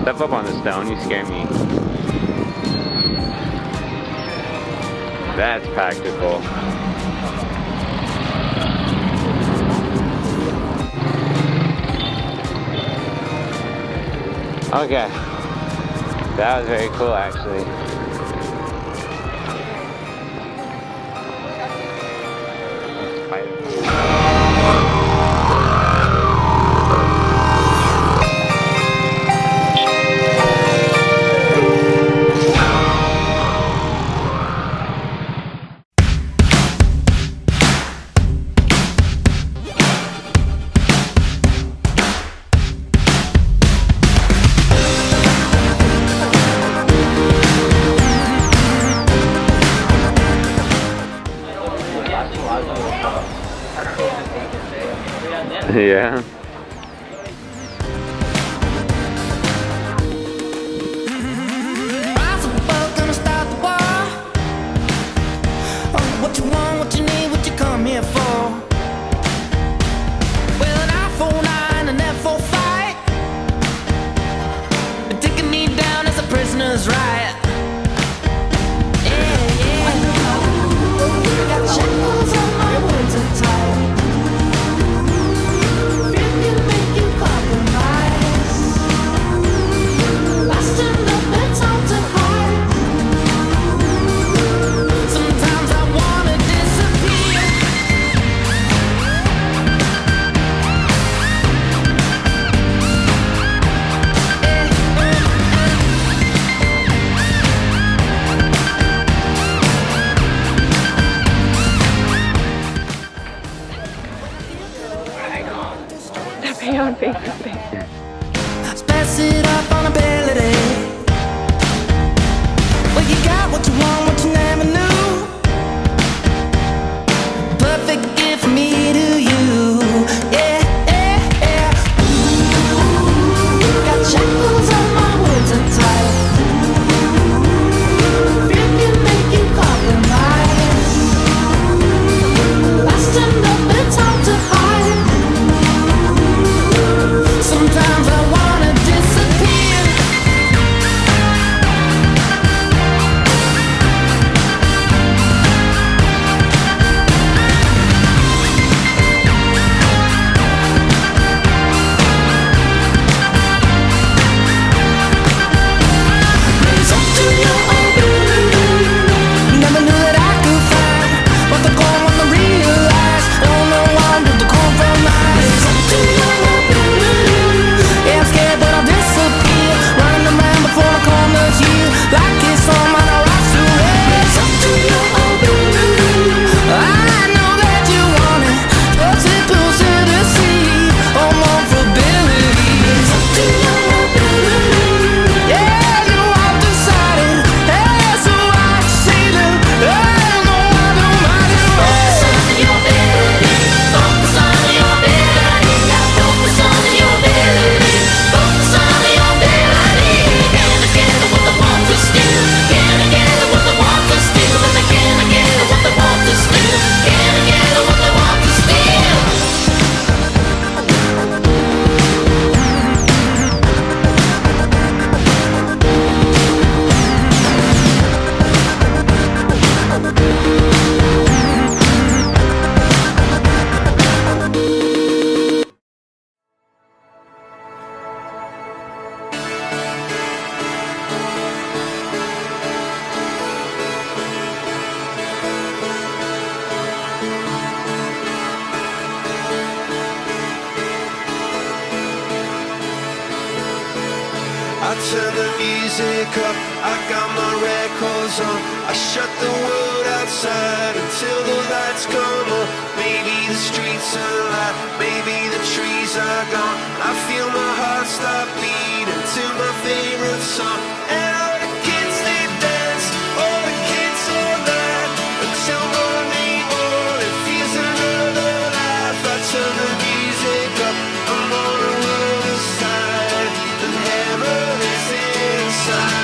Step up on the stone, you scare me. That's practical. Okay. That was very cool actually. Yeah. What you want, what you need, what you come here for? Well, an I-49 and F-45 been taking me down as a prisoner's riot. Yeah, yeah. Got shackles on my words and tight. Fear can make you compromise. I stand up, it's hard to hide. Sometimes I wanna disappear. On Facebook. Spice it up on ability. Well, you got what you want, what you never knew. Perfect gift from me to you. Yeah, yeah, yeah. Ooh, got shackles on my words and tight. Fear can make you compromise. I stand up, it's hard to hide. Sometimes I wanna disappear. Raise up to your own ability. Never knew that I could find what the goal wanna realize. Don't know why I'm with the compromise. Raise up to your own ability. Yeah, I'm scared, but I'll disappear. Running around before I come to you. Like it's on my rocks to raise up to your own ability. I know that you want it. Push it closer to see. I'm on for ability. Raise up to your own ability. Yeah, you have decided. Yeah, so I see them. I know I don't mind it. Focus on your ability. Focus on your ability. Focus on your ability. Focus on your ability. Can I get what they want to steal? Can I get what they want to steal? And I can I get what they want to steal? Can I get what they want to steal? I turn the music up, I got my records on. I shut the world outside until the lights come on. Maybe the streets are alive, maybe the trees are gone. I feel my heart stop beating to my favorite song. And all the kids they dance, all the kids all night until morning, all it feels another life. I turn the music up, I'm on the other side, and heaven is inside.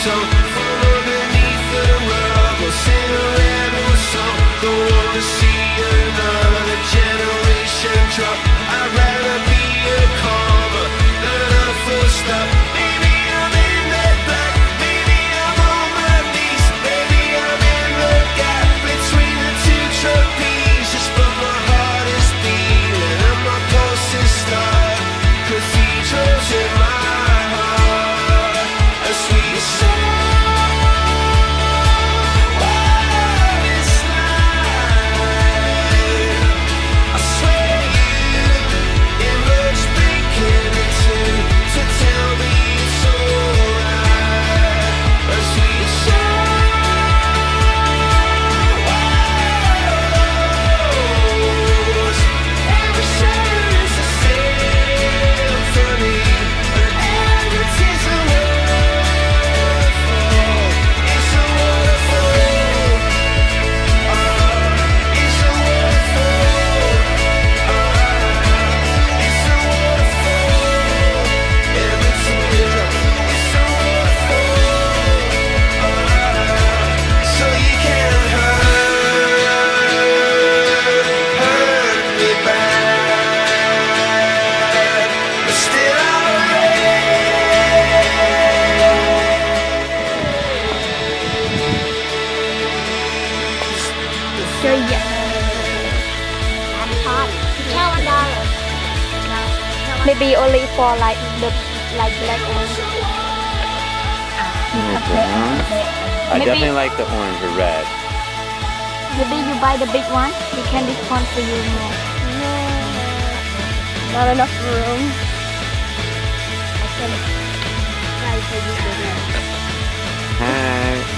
tongue from underneath the rug. Or Cinderella song. Don't wanna see another generation drop. I'd rather be a comma than a full stop. Maybe I'm in the black, maybe I'm on my knees, maybe I'm in the gap between the two trapezes. But my heart is beating and my pulse is starting. Cathedrals in my heart, a sweet song. What is life? I swear you emerged beginning to tell me it's alright. A sweet song. Every shadow is a symphony, and every tear's a waterfall. It's a waterfall. It's a waterfall. It's a waterfall. Every teardrop is a waterfall. So you can hurt me bad, but still I'll Sure, yeah. I'm hot. $1. Maybe only for like the black one. I definitely like the orange or red. Maybe you buy the big one. We can discount for you more. Not enough room. I can try for you. Hi.